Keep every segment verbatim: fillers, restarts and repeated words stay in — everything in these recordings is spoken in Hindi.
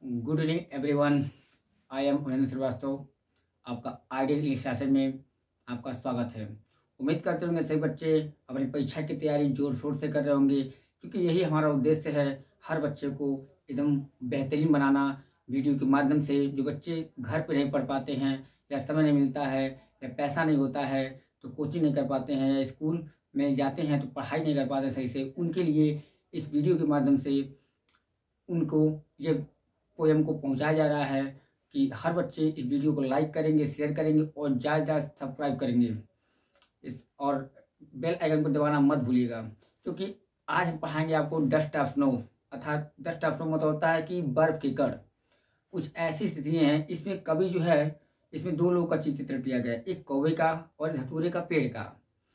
Good evening everyone. I am Unnat Shrivastava. आपका आइडियल इंग्लिश सेशन में आपका स्वागत है। उम्मीद करते होंगे सभी बच्चे अपनी परीक्षा की तैयारी जोर शोर से कर रहे होंगे, क्योंकि यही हमारा उद्देश्य है, हर बच्चे को एकदम बेहतरीन बनाना। वीडियो के माध्यम से जो बच्चे घर पर नहीं पढ़ पाते हैं, या समय नहीं मिलता है, या पैसा नहीं होता है तो कोचिंग नहीं कर पाते हैं, या स्कूल में जाते हैं तो पढ़ाई नहीं कर पाते सही से, उनके लिए इस वीडियो के माध्यम से उनको ये पोएम को पहुंचाया जा रहा है कि हर बच्चे इस वीडियो को लाइक करेंगे, शेयर करेंगे और ज़्यादा ज़्यादा सब्सक्राइब करेंगे इस और बेल आइकन को दबाना मत भूलिएगा, क्योंकि आज हम पढ़ाएंगे आपको डस्ट ऑफ स्नो। अर्थात डस्ट ऑफ स्नो मतलब होता है कि बर्फ के कण। कुछ ऐसी स्थितियाँ हैं, इसमें कवि जो है, इसमें दो लोगों का चित्र किया गया है, एक कौवे का और धतूरे का पेड़ का।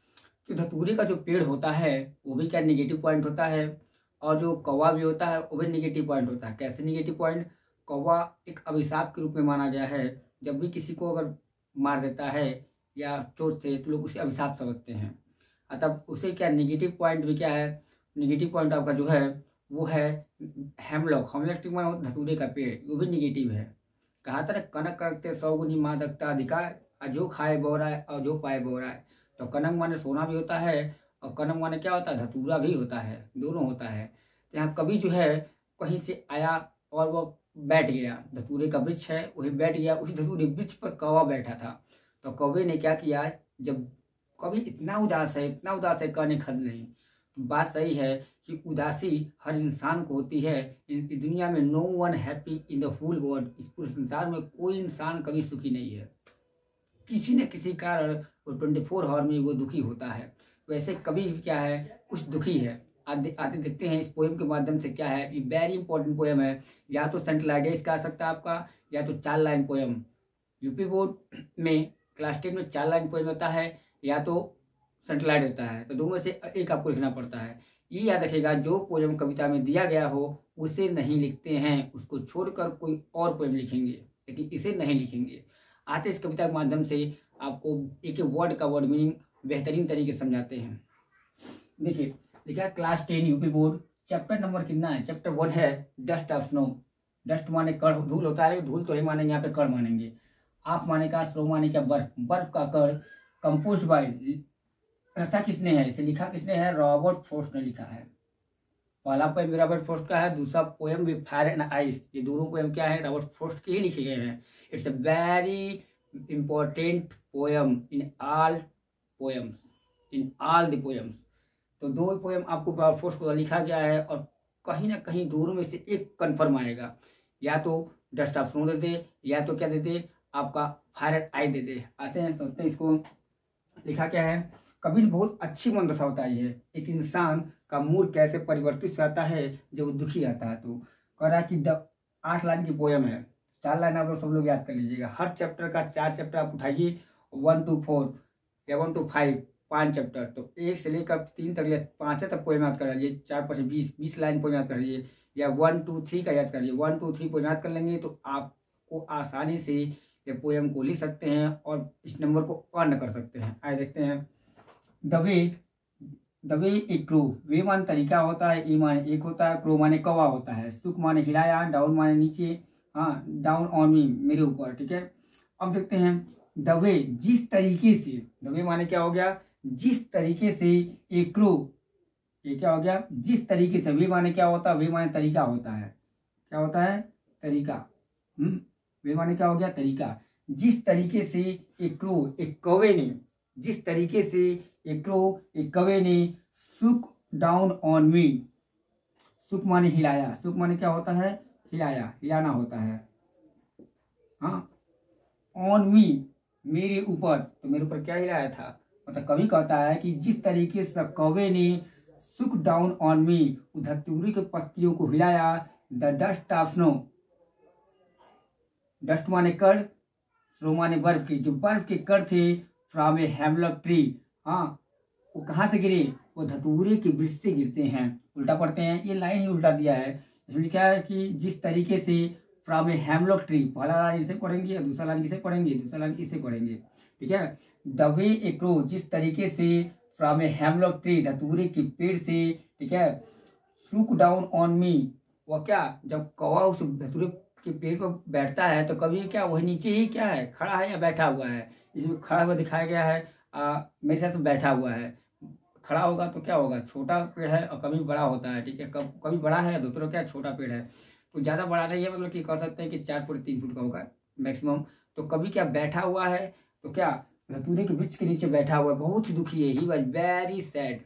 जो धतूरे का जो पेड़ होता है वो भी क्या निगेटिव पॉइंट होता है, और जो कौवा भी होता है वो भी निगेटिव पॉइंट होता है। कैसे निगेटिव पॉइंट? कौवा एक अभिशाप के रूप में माना गया है। जब भी किसी को अगर मार देता है या चोट से तो लोग उसे अभिशाप समझते हैं। अतः उसे क्या निगेटिव पॉइंट भी क्या है? निगेटिव पॉइंट आपका जो है वो है हेमलॉक। हेमलॉक माना धतूरे का पेड़, वो भी निगेटिव है। कहा था कनक करते सौ गुनी मादकता अधिकार, जो खाए बोरा है और जो पाए बोरा है। तो कनक माने सोना भी होता है, और कनक माने क्या होता है? धतूरा भी होता है, दोनों होता है। तो यहाँ कवि जो है कहीं से आया और वो बैठ गया। धतूरे का वृक्ष है, वही बैठ गया। उसी धतूरे वृक्ष पर कौवा बैठा था। तो कौवे ने क्या किया? जब कवि इतना उदास है, इतना उदास है कहने खत नहीं। तो बात सही है कि उदासी हर इंसान को होती है। इस दुनिया में no one happy in the whole world. इस पूरे संसार में कोई इंसान कभी सुखी नहीं है। किसी न किसी कारण वो ट्वेंटी फोर आवर में वो दुखी होता है। वैसे कवि क्या है? कुछ दुखी है। आते आते देखते हैं इस पोएम के माध्यम से क्या है। ये वेरी इंपॉर्टेंट पोएम है। या तो सेंट्रलाइडेस का आ सकता है आपका, या तो चार लाइन पोएम। यूपी बोर्ड में क्लास टेन में चार लाइन पोएम होता है, या तो सेंट्रलाइड होता है। तो दोनों से एक आपको लिखना पड़ता है। ये याद रखिएगा, जो पोएम कविता में दिया गया हो उसे नहीं लिखते हैं, उसको छोड़कर कोई और पोएम लिखेंगे, लेकिन इसे नहीं लिखेंगे। आते इस कविता के माध्यम से आपको एक एक वर्ड का वर्ड मीनिंग बेहतरीन तरीके से समझाते हैं। देखिए लिखा है class ten UP board, chapter number कितना है? चैप्टर वन है डस्ट ऑफ स्नो। डस्ट माने कण, धूल होता है, धूल तो ही मानेंगे, यहाँ पे कण मानेंगे। आप माने का, स्नो माने क्या? बर्फ। बर्फ का कण। कंपोज बाय, रचा किसने है? इसे लिखा किसने है? रॉबर्ट फ्रॉस्ट ने लिखा है। पहला पोएम रॉबर्ट फ्रॉस्ट का है, दूसरा पोएम भी फायर एंड आइस। ये दोनों पोएम क्या है? रॉबर्ट फ्रॉस्ट के ही लिखे गए हैं। It's a very important poem in all poems, in all the poems. तो दो पोएम आपको रॉबर्ट फ्रॉस्ट को लिखा गया है, और कहीं ना कहीं दोनों में से एक कन्फर्म आएगा। या तो डस्ट ऑफ स्नो दे दे, या तो क्या दे दे आपका फायर एंड आई दे दे। आते हैं समझते हैं इसको। लिखा क्या है? कवि ने बहुत अच्छी मनदशा बताई है, एक इंसान का मूड कैसे परिवर्तित रहता है जब वो दुखी रहता है। तो कह रहा है कि आठ लाइन की पोएम है, चार लाइन आप लोग सब लोग याद कर लीजिएगा। हर चैप्टर का चार चैप्टर आप उठाइए, वन टू फोर या वन टू फाइव, पाँच चैप्टर। तो एक से लेकर तीन तक या पाँच तक पोएम याद कर लीजिए। चार पाँच बीस बीस लाइन पोएम याद कर लीजिए, या वन टू थ्री का याद कर लीजिए। वन टू थ्री पोएम याद कर लेंगे तो आपको आसानी से ये पोएम को लिख सकते हैं और इस नंबर को अर्न कर सकते हैं। आइए देखते हैं। The way the way a crow, way माने तरीका होता है, ए माने एक होता है, क्रो माने कौवा होता है, सुक माने हिलाया, डाउन माने नीचे, हाँ डाउन ऑन मी, मेरे ऊपर। ठीक है, अब देखते हैं द वे, जिस तरीके से। द वे माने क्या हो गया? जिस तरीके से ए क्रो, ये क्या हो गया? जिस तरीके से। वे माने क्या होता है? वे माने तरीका होता है। क्या होता है? तरीका। हम्म वे माने क्या हो गया? तरीका। जिस तरीके से एक क्रो, एक कौवे ने, जिस तरीके से एक क्रो, एक कौवे ने सुक डाउन ऑन मी। सुक माने हिलाया। सुक माने क्या होता है? हिलाया, हिलाना होता है। हाँ, ऑन मी, मेरे ऊपर। तो मेरे ऊपर क्या हिलाया था? मतलब कवि कहता है कि जिस तरीके से कौवे ने सुक डाउन ऑन मी, धतूरे के पत्तियों को हिलाया। The dust of snow, dust माने कण, स्नो माने बर्फ की, जो बर्फ के कण थे, फ्रॉम ए हेमलॉक ट्री। हाँ, वो कहाँ से गिरे? वो धतूरे के वृक्ष से गिरते हैं। उल्टा पढ़ते हैं, ये लाइन ही उल्टा दिया है। इसमें क्या है कि जिस तरीके से फ्रॉम ए हेमलॉक ट्री, पहला लाइन इसे पढ़ेंगे, दूसरा लाइन इसे पढ़ेंगे, दूसरा लाइन इसे पढ़ेंगे। ठीक है, द वे ए क्रो, जिस तरीके से फ्रॉम ए हेमलॉक ट्री, धतूरे के पेड़ से। ठीक है, सुक डाउन ऑन मी, वो क्या? जब कौवा उस धतूरे के पेड़ पर बैठता है तो कभी क्या वही नीचे ही क्या है, खड़ा है या बैठा हुआ है। इसमें खड़ा हुआ दिखाया गया है, आ, मेरे हिसाब से बैठा हुआ है। खड़ा होगा तो क्या होगा, छोटा पेड़ है और कभी बड़ा होता है, ठीक है, कब कभी बड़ा है दूसरा क्या छोटा पेड़ है, तो ज़्यादा बड़ा नहीं है, मतलब कि कह सकते हैं कि चार फुट तीन फुट का होगा मैक्सिमम। तो कभी क्या बैठा हुआ है तो क्या धतूरे के वृक्ष के नीचे बैठा हुआ है, बहुत ही दुखी है। He was very sad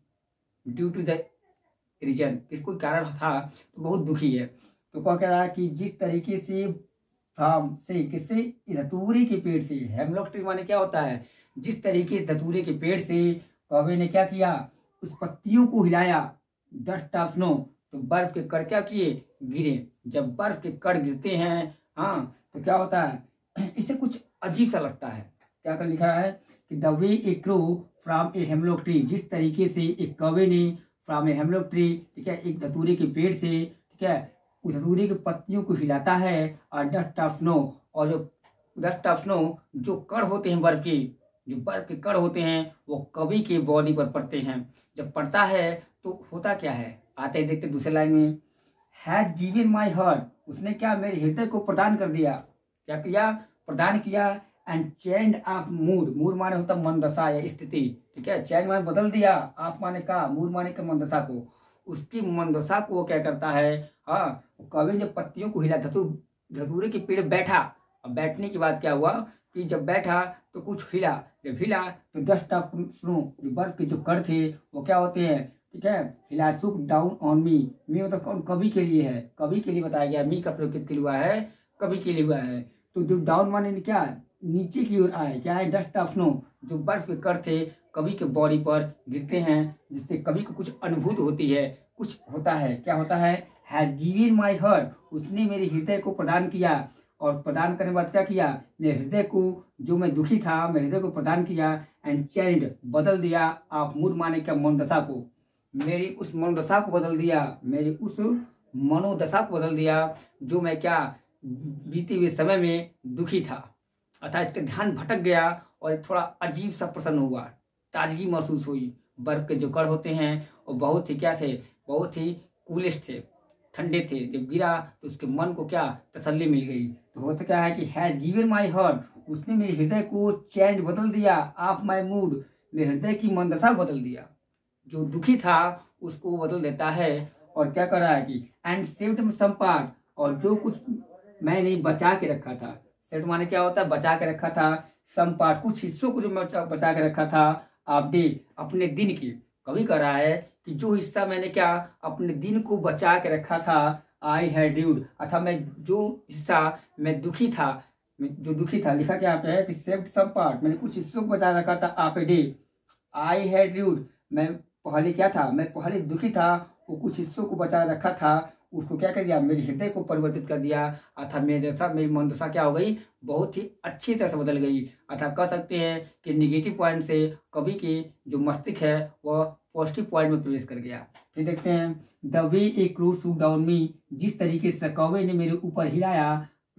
due to the reason, इसको कारण था तो बहुत दुखी है। तो क्या कह रहा है कि जिस तरीके से फ्रॉम से किससे, धतूरे के पेड़ से, हेमलॉक ट्री माने क्या होता है, जिस तरीके से धतूरे के पेड़ से कौवे ने क्या किया, उस पत्तियों को हिलाया, डस्ट ऑफ स्नो, तो बर्फ के कण क्या किए, गिरे। जब बर्फ के कण गिरते हैं हाँ तो क्या होता है, इससे कुछ अजीब सा लगता है। क्या कर लिखा है कि the way a crow from a hemlock tree, जिस तरीके से एक कौवे ने फ्रॉम ए हेमलॉक ट्री, ठीक है, एक धतूरे के पेड़ से, ठीक है, उस धतूरे की पत्तियों को हिलाता है, और डस्ट ऑफ स्नो, और जो डस्ट ऑफ स्नो जो कण होते हैं बर्फ के, जो बर्फ के कण होते हैं वो कवि के बॉडी पर पड़ते हैं। जब पड़ता है तो होता क्या है, आते ही देखते दूसरे लाइन में, हैज गिवन माई हार्ट, उसने क्या मेरे हृदय को प्रदान कर दिया, क्या किया, प्रदान किया, and change of mood, mood माने होता मनदशा या स्थिति, ठीक है, चेंज माने बदल दिया, आप माने का, मूड माने का मनदशा को, उसकी मनदशा को वो क्या करता है, हाँ कवि ने पत्तियों को हिला, धतूर धतूरे के पेड़ बैठा, अब बैठने के बाद क्या हुआ कि जब बैठा तो कुछ हिला, जब हिला तो डस्ट ऑफ स्नो, जो बर्फ के जो कण थे वो क्या होते हैं, ठीक है, हिला सुक डाउन ऑन मी, मी मतलब कौन, कवि के लिए है, कवि के लिए बताया गया, मी का प्रयोग किसके लिए हुआ है, कवि के लिए हुआ है। तो जो डाउन माने क्या, नीचे की ओर आए, क्या है, डस्ट ऑफ स्नो, जो बर्फ के कण थे कवि के बॉडी पर गिरते हैं, जिससे कवि को कुछ अनुभूति होती है, कुछ होता है, क्या होता है, हैज गिवन माई हार्ट, उसने मेरे हृदय को प्रदान किया, और प्रदान करने के बाद क्या किया, मेरे हृदय को, जो मैं दुखी था मेरे हृदय को प्रदान किया, एंड चेंज्ड बदल दिया, आप मूड माने क्या, मनोदशा को, मेरी उस मनोदशा को बदल दिया, मेरी उस मनोदशा को बदल दिया, जो मैं क्या बीते हुए समय में दुखी था, अर्थात इसका ध्यान भटक गया और थोड़ा अजीब सा प्रसन्न हुआ, ताजगी महसूस हुई। बर्फ के जो कण होते हैं वो बहुत ही क्या थे, बहुत ही कूलिस्ट थे, ठंडे थे, जब गिरा तो उसके मन को क्या तसल्ली मिल गई। तो होता क्या है कि हैज गिवन माई हार्ट, उसने मेरे हृदय को चेंज बदल दिया, ऑफ माई मूड, मेरे हृदय की मनदशा बदल दिया, जो दुखी था उसको बदल देता है। और क्या कर रहा है कि एंड सेव्ड सम पार्ट, और जो कुछ मैंने बचा के रखा था, सेव्ड माने क्या होता है, बचा के रखा था, सम पार्ट कुछ हिस्सों को जो मैं बचा के रखा था, आप डे अपने दिन की, कवि कर रहा है कि जो हिस्सा मैंने क्या अपने दिन को बचा के रखा था, आई हैड ड्यूड, अर्थात मैं जो हिस्सा मैं दुखी था, जो दुखी था, लिखा क्या पे है कि सेव्ड सम पार्ट, मैंने कुछ हिस्सों को बचा रखा था, आप a day, I had rued, मैं पहले क्या था, मैं पहले दुखी था, वो कुछ हिस्सों को बचा रखा था, उसको क्या कर दिया, मेरे हृदय को परिवर्तित कर दिया, अर्थात मेरी दशा, मेरी मनदशा क्या हो गई, बहुत ही अच्छी तरह से बदल गई। अर्थात कह सकते हैं कि निगेटिव पॉइंट से कवि की जो मस्तिष्क है वह पॉजिटिव पॉइंट में प्रवेश कर गया। फिर देखते हैं, the way a crow shook down me, जिस तरीके से कौवे ने मेरे ऊपर हिलाया,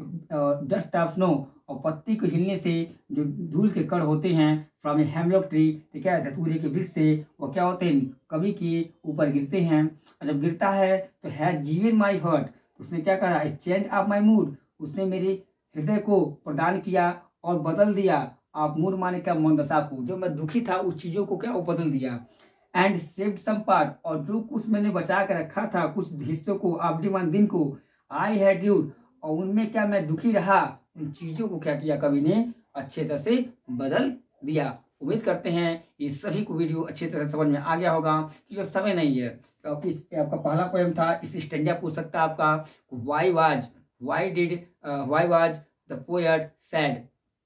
डस्ट ऑफ स्नो, और पत्ती को हिलने से जो धूल के कण होते हैं, फ्रॉम ए हेमलॉक ट्री, ठीक है, धतूरे के वृक्ष से, वो क्या होते हैं, कवि के ऊपर गिरते हैं, और जब गिरता है तो हैज गिवन माई हार्ट, उसने क्या करा, चेंज ऑफ माई मूड, उसने मेरे हृदय को प्रदान किया और बदल दिया, आप मूड माने का मनदशा को, जो मैं दुखी था उस चीजों को क्या वो बदल दिया, एंड सेव्ड सम पार्ट, और जो कुछ मैंने बचा के रखा था, कुछ हिस्सों को, आप वन दिन को, आई हैड ड्यूड, और उनमें क्या मैं दुखी रहा, उन चीजों को क्या किया कवि ने अच्छे तरह से बदल दिया। उम्मीद करते हैं इस सभी को वीडियो अच्छी तरह समझ में आ गया होगा कि जो समय नहीं है तो आपकी आपका पहला पोएम था, इस स्टैंजा पूछ सकता है आपका, why was why did why was the poet sad,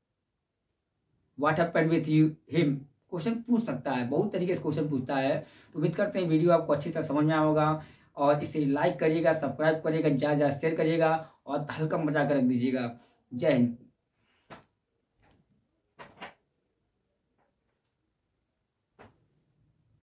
what happened with you him, question पूछ सकता है, बहुत तरीके से क्वेश्चन पूछता है। तो उम्मीद करते हैं वीडियो आपको अच्छी तरह समझ में आया होगा, और इसे लाइक करिएगा, सब्सक्राइब करिएगा, ज़्यादा ज़्यादा शेयर करिएगा और हल्का मचा कर रख दीजिएगा। जय हिंद।